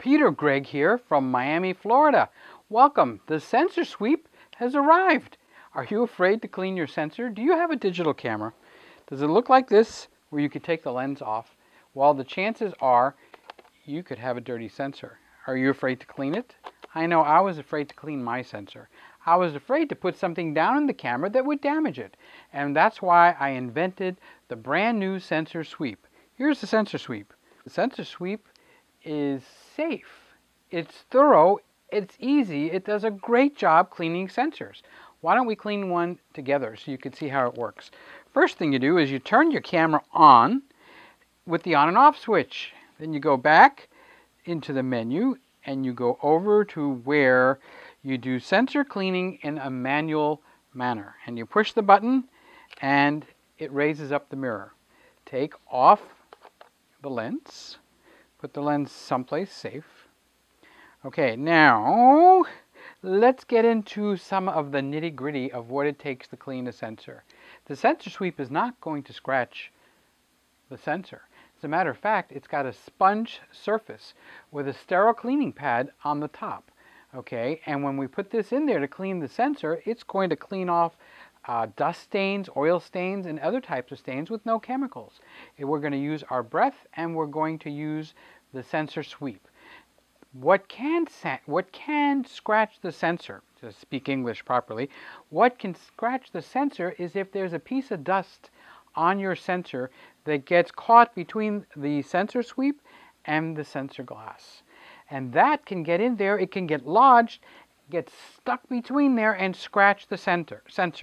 Peter Gregg here from Miami, Florida. Welcome. The SensorSweep has arrived. Are you afraid to clean your sensor? Do you have a digital camera? Does it look like this, where you could take the lens off? Well, the chances are you could have a dirty sensor. Are you afraid to clean it? I know I was afraid to clean my sensor. I was afraid to put something down in the camera that would damage it. And that's why I invented the brand new SensorSweep. Here's the SensorSweep. The SensorSweep is safe. It's thorough. It's easy. It does a great job cleaning sensors. Why don't we clean one together so you can see how it works? First thing you do is you turn your camera on with the on and off switch. Then you go back into the menu and you go over to where you do sensor cleaning in a manual manner. And you push the button and it raises up the mirror. Take off the lens. Put the lens someplace safe. Okay, now let's get into some of the nitty-gritty of what it takes to clean a sensor. The SensorSweep is not going to scratch the sensor. As a matter of fact, it's got a sponge surface with a sterile cleaning pad on the top. Okay, and when we put this in there to clean the sensor, it's going to clean off dust stains, oil stains, and other types of stains with no chemicals. We're going to use our breath, and we're going to use the SensorSweep. What can scratch the sensor, to speak English properly, what can scratch the sensor is if there's a piece of dust on your sensor that gets caught between the SensorSweep and the sensor glass. And that can get in there, it can get lodged, get stuck between there and scratch the sensor.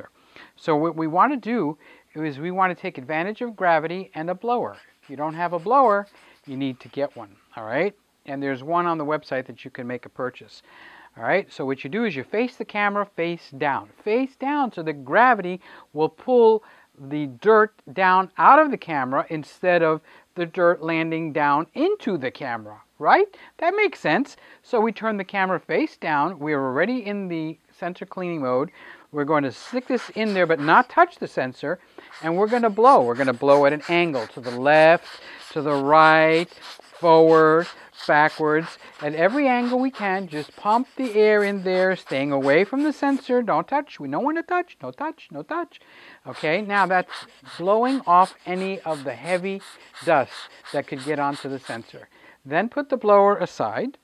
So what we want to do is we want to take advantage of gravity and a blower. If you don't have a blower, you need to get one, all right? And there's one on the website that you can make a purchase. All right, so what you do is you face the camera face down so the gravity will pull the dirt down out of the camera instead of the dirt landing down into the camera, right? That makes sense. So we turn the camera face down. We're already in the sensor cleaning mode. We're going to stick this in there but not touch the sensor, and we're going to blow. We're going to blow at an angle to the left, to the right, forward, backwards. At every angle we can, just pump the air in there, staying away from the sensor. Don't touch. We don't want to touch. No touch. No touch. Okay, now that's blowing off any of the heavy dust that could get onto the sensor. Then put the blower aside.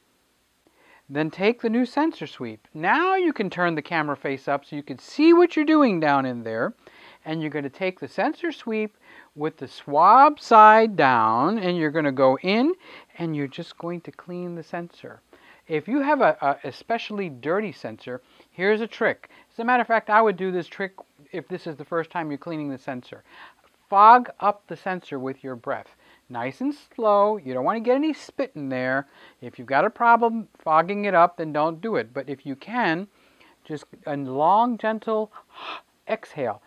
Then take the new SensorSweep. Now you can turn the camera face up so you can see what you're doing down in there. And you're going to take the SensorSweep with the swab side down, and you're going to go in and you're just going to clean the sensor. If you have a especially dirty sensor, here's a trick. As a matter of fact, I would do this trick if this is the first time you're cleaning the sensor. Fog up the sensor with your breath. Nice and slow. You don't want to get any spit in there. If you've got a problem fogging it up, then don't do it. But if you can, just a long, gentle exhale.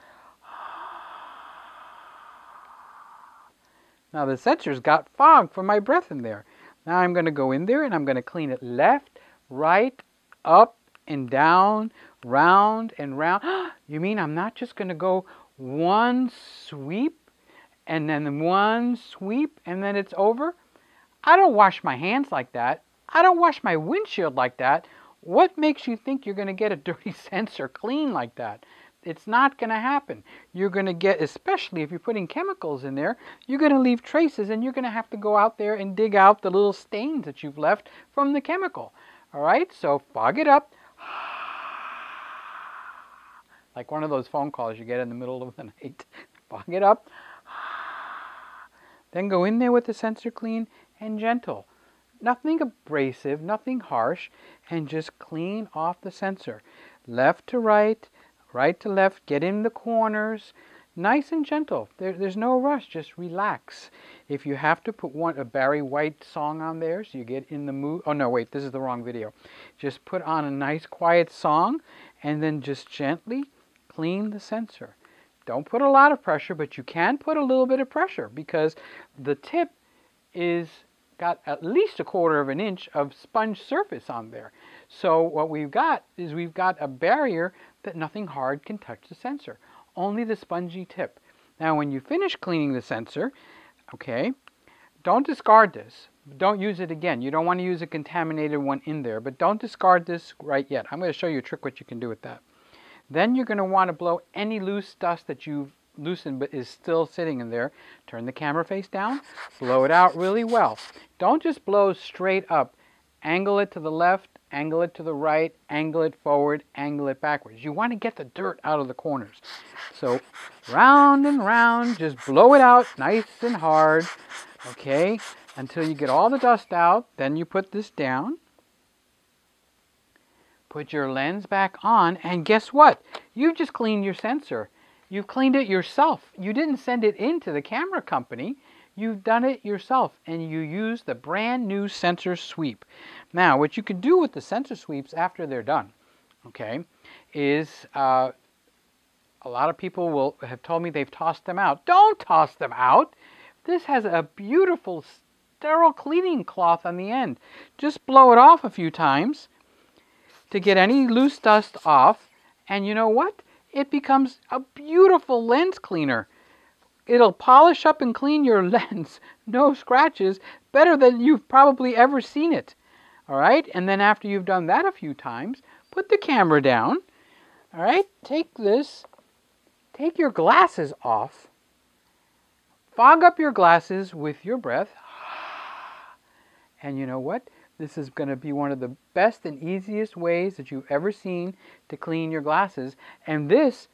Now the sensor's got fog from my breath in there. Now I'm going to go in there and I'm going to clean it left, right, up and down, round and round. You mean I'm not just going to go one sweep and then one sweep and then it's over? I don't wash my hands like that. I don't wash my windshield like that. What makes you think you're going to get a dirty sensor clean like that? It's not going to happen. You're going to get, especially if you're putting chemicals in there, you're going to leave traces and you're going to have to go out there and dig out the little stains that you've left from the chemical. All right, so fog it up. Like one of those phone calls you get in the middle of the night. Fog it up. Then go in there with the sensor clean and gentle. Nothing abrasive, nothing harsh, and just clean off the sensor. Left to right, right to left, get in the corners, nice and gentle. There's no rush, just relax. If you have to put a Barry White song on there so you get in the mood, oh no, wait, this is the wrong video. Just put on a nice quiet song and then just gently clean the sensor. Don't put a lot of pressure, but you can put a little bit of pressure because the tip is got at least 1/4 of an inch of sponge surface on there. So what we've got is we've got a barrier that nothing hard can touch the sensor, only the spongy tip. Now when you finish cleaning the sensor, okay, don't discard this. Don't use it again. You don't want to use a contaminated one in there, but don't discard this right yet. I'm going to show you a trick what you can do with that. Then you're going to want to blow any loose dust that you've loosened but is still sitting in there. Turn the camera face down, blow it out really well. Don't just blow straight up. Angle it to the left, angle it to the right, angle it forward, angle it backwards. You want to get the dirt out of the corners. So round and round, just blow it out nice and hard, okay, until you get all the dust out. Then you put this down. Put your lens back on, and guess what? You've just cleaned your sensor. You've cleaned it yourself. You didn't send it into the camera company. You've done it yourself, and you use the brand new SensorSweep. Now, what you can do with the SensorSweeps after they're done, okay, is a lot of people have told me they've tossed them out. Don't toss them out. This has a beautiful sterile cleaning cloth on the end. Just blow it off a few times to get any loose dust off, and you know what? It becomes a beautiful lens cleaner. It'll polish up and clean your lens, no scratches, better than you've probably ever seen it. All right, and then after you've done that a few times, put the camera down. All right, take this, take your glasses off, fog up your glasses with your breath, and you know what? This is going to be one of the best and easiest ways that you've ever seen to clean your glasses. And this,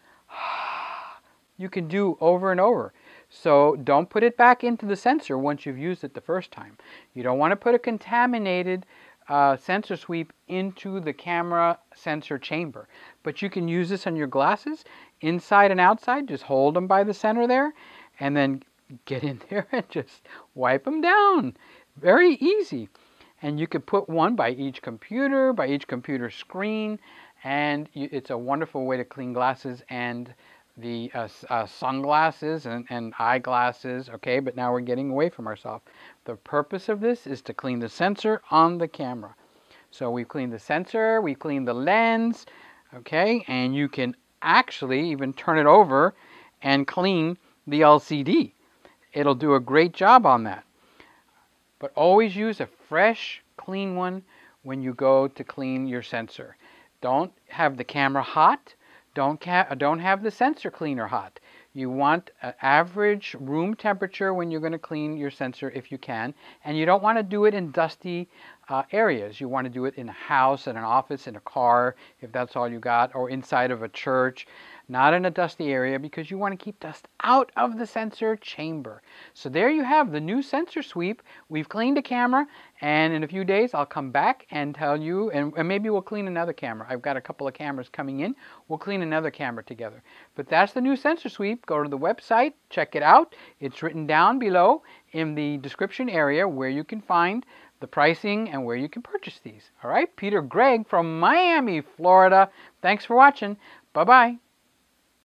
you can do over and over. So don't put it back into the sensor once you've used it the first time. You don't want to put a contaminated SensorSweep into the camera sensor chamber. But you can use this on your glasses, inside and outside. Just hold them by the center there, and then get in there and just wipe them down. Very easy. And you could put one by each computer screen, and it's a wonderful way to clean glasses and the sunglasses and eyeglasses, okay? But now we're getting away from ourselves. The purpose of this is to clean the sensor on the camera. So we've cleaned the sensor, we cleaned the lens, okay? And you can actually even turn it over and clean the LCD. It'll do a great job on that. But always use a fresh, clean one when you go to clean your sensor. Don't have the camera hot. Don't have the sensor cleaner hot. You want an average room temperature when you're going to clean your sensor if you can. And you don't want to do it in dusty areas. You want to do it in a house, in an office, in a car, if that's all you got, or inside of a church. Not in a dusty area, because you want to keep dust out of the sensor chamber. So there you have the new SensorSweep. We've cleaned the camera, and in a few days I'll come back and tell you, and maybe we'll clean another camera. I've got a couple of cameras coming in. We'll clean another camera together. But that's the new SensorSweep. Go to the website, check it out. It's written down below in the description area where you can find the pricing and where you can purchase these. All right, Peter Gregg from Miami, Florida. Thanks for watching. Bye-bye.